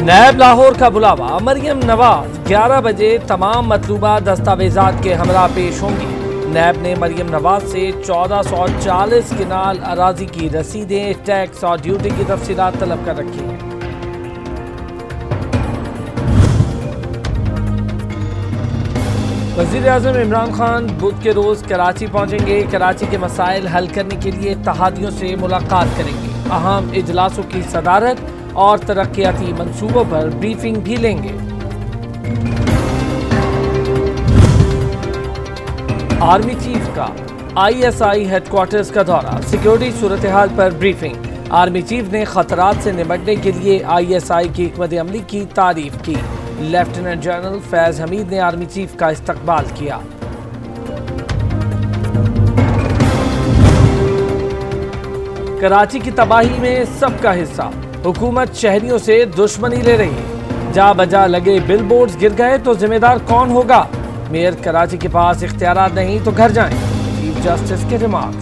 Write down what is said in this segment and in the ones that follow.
नैब लाहौर का बुलावा, मरियम नवाज 11 बजे तमाम मतलूबा दस्तावेजात के हमरा पेश होंगी। नैब ने मरियम नवाज से 1440 किनाल अराजी की रसीदें, टैक्स और ड्यूटी की तफसीलात तलब कर रखी हैं। वज़ीर-ए-आज़म इमरान खान बुध के रोज कराची पहुंचेंगे। कराची के मसाइल हल करने के लिए इत्तेहादियों से मुलाकात करेंगे। अहम इजलासों की सदारत और तरक्याती मंसूबों पर ब्रीफिंग भी लेंगे। आर्मी चीफ का ISI हेडक्वार्टर्स का दौरा, सिक्योरिटी सूरत हाल पर ब्रीफिंग। आर्मी चीफ ने खतरात से निपटने के लिए ISI की हिकमत अमली की तारीफ की। लेफ्टिनेंट जनरल फैज हमीद ने आर्मी चीफ का इस्तकबाल किया। कराची की तबाही में सबका हिस्सा, हुकूमत शहरियों से दुश्मनी ले रही है। जा बजा लगे बिलबोर्ड्स गिर गए तो जिम्मेदार कौन होगा? मेयर कराची के पास इख्तियारात नहीं तो घर जाएं, चीफ जस्टिस के रिमार्क्स।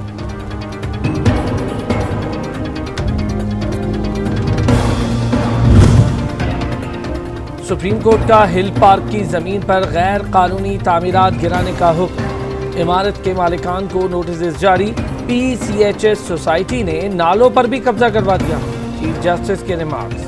सुप्रीम कोर्ट का हिल पार्क की जमीन पर गैर कानूनी तामीरात गिराने का हुक्म, इमारत के मालिकान को नोटिस जारी। PCHS सोसाइटी ने नालों पर भी कब्जा करवा दिया, चीफ जस्टिस के रिमार्क्स।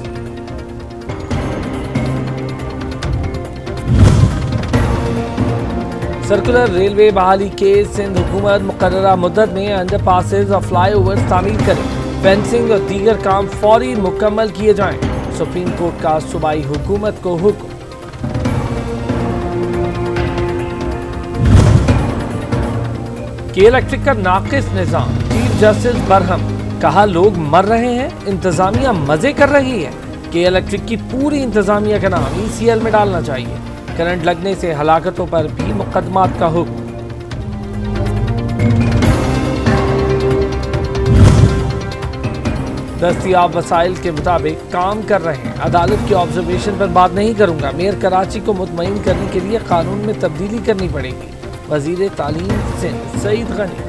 सर्कुलर रेलवे बहाली के सिंध हुकूमत मुकर्ररा मुद्दत में अंडरपासेज और फ्लाईओवर्स तामीर करें, फेंसिंग और दीगर काम फौरी मुकम्मल किए जाएं। सुप्रीम कोर्ट का सूबाई हुकूमत को हुक्म। के इलेक्ट्रिक का नाकिस निजाम, चीफ जस्टिस बरहम, कहा लोग मर रहे हैं, इंतजामिया मजे कर रही है। के इलेक्ट्रिक की पूरी इंतजामिया का नाम ECL में डालना चाहिए। करंट लगने से हलाकतों पर भी मुकदमात का हुक्म। दस्तियाब वसाइल के मुताबिक काम कर रहे हैं। अदालत की ऑब्जर्वेशन पर बात नहीं करूंगा। मेयर कराची को मुतमईन करने के लिए कानून में तब्दीली करनी पड़ेगी। वजीर तालीम सिंध सईद गनी।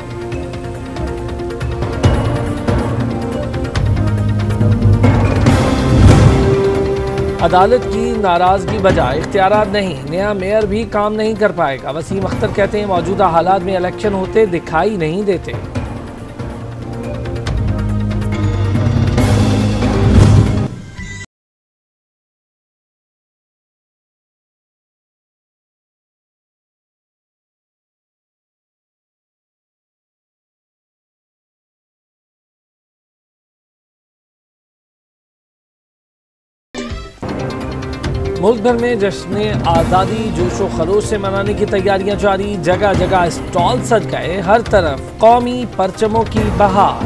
अदालत की नाराजगी बजाय इख्तियारात नहीं, नया मेयर भी काम नहीं कर पाएगा। वसीम अख्तर कहते हैं मौजूदा हालात में इलेक्शन होते दिखाई नहीं देते। मुल्क भर में जश्न आज़ादी जोशो खरोश से मनाने की तैयारियां जारी। जगह जगह स्टॉल सज गए, हर तरफ कौमी परचमों की बहार।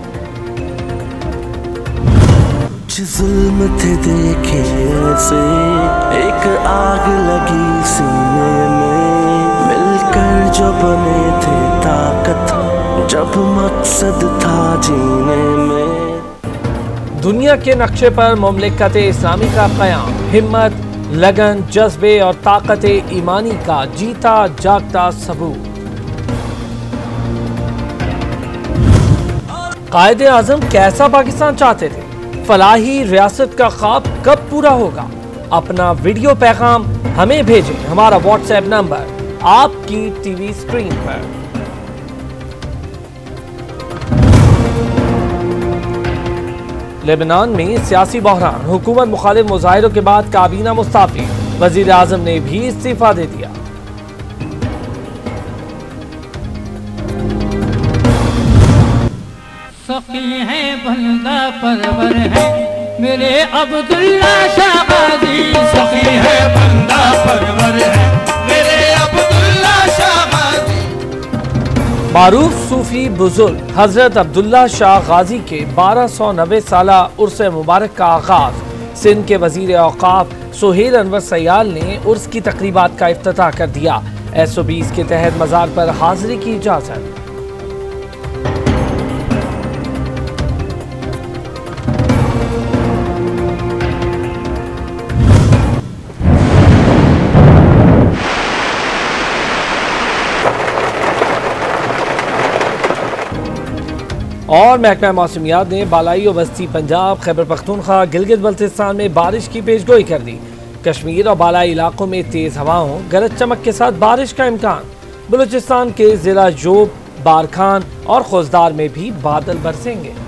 जुल्म थे देखे से एक आग लगी सीने में, मिलकर जो बने थे ताकत, जब मकसद था जीने में। दुनिया के नक्शे पर मुमलिकत इस्लामी का क़याम, हिम्मत, लगन, जज्बे और ताकत ईमानी का जीता जागता सबूत। कायदे आज़म कैसा पाकिस्तान चाहते थे? फलाही रियासत का ख्वाब कब पूरा होगा? अपना वीडियो पैगाम हमें भेजें। हमारा व्हाट्सएप नंबर आपकी टीवी स्क्रीन पर। लेबनान में सियासी बहरान, हुकूमत मुखालिफ मुजाहिरों के बाद काबीना मुस्ताफी, वजीर आजम ने भी इस्तीफा दे दिया। सखी है बंदा परवर है मेरे अब्दुल्ला शाह गाजी, सखी है बंदा परवर है मेरे अब्दुल्ला शाह गाजी। मारूफ सूफी बुजुर्ग हजरत अब्दुल्ला शाह गाजी के 1290 साला उर्स मुबारक का आगाज। सिंध के वजीर औकाफ सुहेल अनवर सयाल ने उर्स की तकरीबात का इफ्तिताह कर दिया। SO20 के तहत मज़ार पर हाजिरी की इजाजत। और महकमा मौसमियात ने बालाई और वस्ती पंजाब, खैबर पख्तूनख्वा, गिलगित बल्तिस्तान में बारिश की पेशगोई कर दी। कश्मीर और बालाई इलाकों में तेज हवाओं, गरज चमक के साथ बारिश का इम्कान। बलूचिस्तान के जिला जोब, बारखान और खुजदार में भी बादल बरसेंगे।